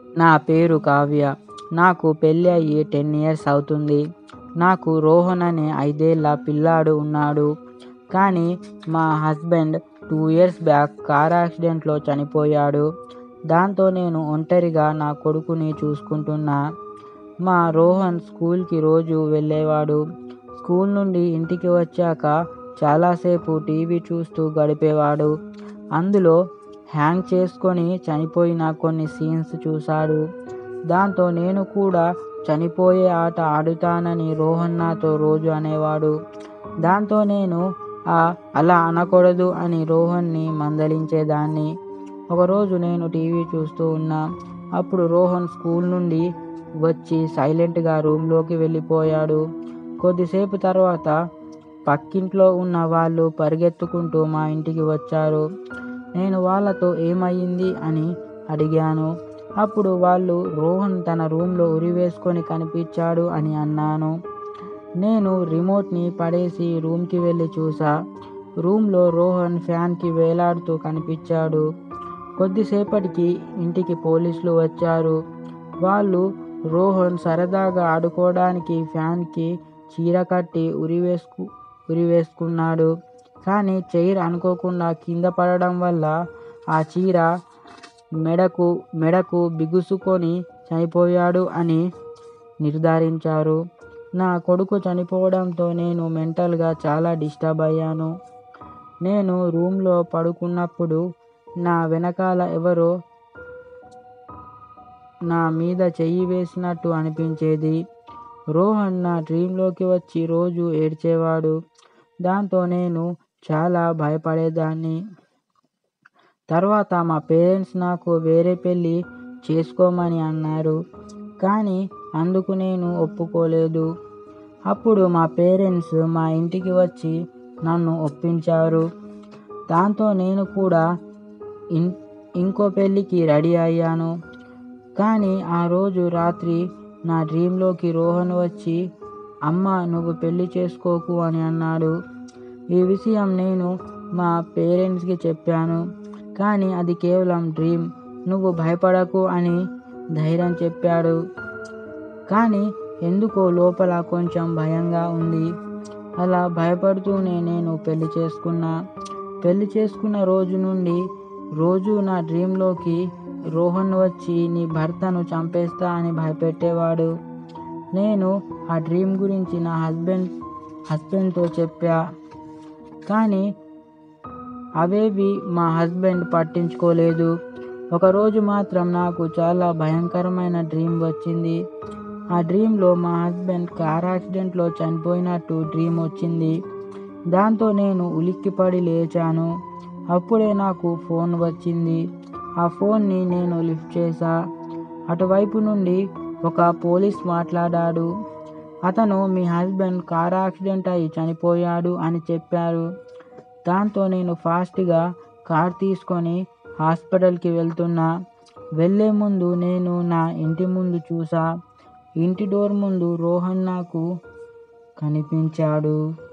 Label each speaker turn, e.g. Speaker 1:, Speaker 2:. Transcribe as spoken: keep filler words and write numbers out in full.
Speaker 1: నా పేరు కావ్య. నాకు పెళ్ళి అయ్యి టెన్ ఇయర్స్ అవుతుంది. నాకు రోహన్ అనే ఐదేళ్ల పిల్లాడు ఉన్నాడు. కానీ మా husband two years back car యాక్సిడెంట్లో చనిపోయాడు. దాంతో నేను ఒంటరిగా నా కొడుకుని చూసుకుంటున్నా. మా రోహన్ స్కూల్కి రోజు వెళ్ళేవాడు. స్కూల్ నుండి ఇంటికి వచ్చాక చాలాసేపు టీవీ చూస్తూ గడిపేవాడు. అందులో హ్యాంగ్ చేసుకొని చనిపోయిన కొన్ని సీన్స్ చూశాడు. దాంతో నేను కూడా చనిపోయే ఆట ఆడుతానని రోహన్ నాతో రోజు అనేవాడు. దాంతో నేను ఆ అలా అనకూడదు అని రోహన్ని మందలించేదాన్ని. ఒకరోజు నేను టీవీ చూస్తూ ఉన్నా. అప్పుడు రోహన్ స్కూల్ నుండి వచ్చి సైలెంట్గా రూమ్లోకి వెళ్ళిపోయాడు. కొద్దిసేపు తర్వాత పక్కింట్లో ఉన్న వాళ్ళు పరిగెత్తుకుంటూ మా ఇంటికి వచ్చారు. నేను వాళ్ళతో ఏమయ్యింది అని అడిగాను. అప్పుడు వాళ్ళు రోహన్ తన రూమ్లో ఉరివేసుకొని కనిపించాడు అని అన్నాను. నేను రిమోట్ని పడేసి రూమ్కి వెళ్ళి చూసా. రూమ్లో రోహన్ ఫ్యాన్కి వేలాడుతూ కనిపించాడు. కొద్దిసేపటికి ఇంటికి పోలీసులు వచ్చారు. వాళ్ళు రోహన్ సరదాగా ఆడుకోవడానికి ఫ్యాన్కి చీర కట్టి ఉరివేసుకు ఉరివేసుకున్నాడు. కానీ చైర్ అనుకోకుండా కింద పడడం వల్ల ఆ చీర మెడకు మెడకు బిగుసుకొని చనిపోయాడు అని నిర్ధారించారు. నా కొడుకు చనిపోవడంతో నేను మెంటల్గా చాలా డిస్టర్బ్ అయ్యాను. నేను రూమ్లో పడుకున్నప్పుడు నా వెనకాల ఎవరో నా మీద చెయ్యి వేసినట్టు అనిపించేది. రోహన్ నా డ్రీంలోకి వచ్చి రోజు ఏడ్చేవాడు. దాంతో నేను చాలా భయపడేదాన్ని. తర్వాత మా పేరెంట్స్ నాకు వేరే పెళ్ళి చేసుకోమని అన్నారు. కానీ అందుకు నేను ఒప్పుకోలేదు. అప్పుడు మా పేరెంట్స్ మా ఇంటికి వచ్చి నన్ను ఒప్పించారు. దాంతో నేను కూడా ఇన్ ఇంకో పెళ్ళికి రెడీ అయ్యాను. కానీ ఆ రోజు రాత్రి నా డ్రీంలోకి రోహన్ వచ్చి, అమ్మ నువ్వు పెళ్ళి చేసుకోకు అని అన్నాడు. ఈ విషయం నేను మా పేరెంట్స్కి చెప్పాను. కానీ అది కేవలం డ్రీమ్, నువ్వు భయపడకు అని ధైర్యం చెప్పాడు. కానీ ఎందుకో లోపల కొంచెం భయంగా ఉంది. అలా భయపడుతూనే నేను పెళ్లి చేసుకున్నా. పెళ్లి చేసుకున్న రోజు నుండి రోజు నా డ్రీంలోకి రోహన్ వచ్చి నీ భర్తను చంపేస్తా అని భయపెట్టేవాడు. నేను ఆ డ్రీమ్ గురించి నా హస్బెండ్ హస్బెండ్తో చెప్పా. కానీ అవేవి మా హస్బెండ్ పట్టించుకోలేదు. ఒకరోజు మాత్రం నాకు చాలా భయంకరమైన డ్రీమ్ వచ్చింది. ఆ డ్రీంలో మా హస్బెండ్ కార్ యాక్సిడెంట్లో చనిపోయినట్టు డ్రీమ్ వచ్చింది. దాంతో నేను ఉలిక్కిపడి లేచాను. అప్పుడే నాకు ఫోన్ వచ్చింది. ఆ ఫోన్ని నేను లిఫ్ట్ చేశా. అటువైపు నుండి ఒక పోలీస్ మాట్లాడాడు. అతను మీ హస్బెండ్ కార్ యాక్సిడెంట్ అయి చనిపోయాడు అని చెప్పారు. దాంతో నేను ఫాస్ట్గా కార్ తీసుకొని హాస్పిటల్కి వెళ్తున్నా. వెళ్ళే ముందు నేను నా ఇంటి ముందు చూసా. ఇంటి డోర్ ముందు రోహన్ నాకు కనిపించాడు.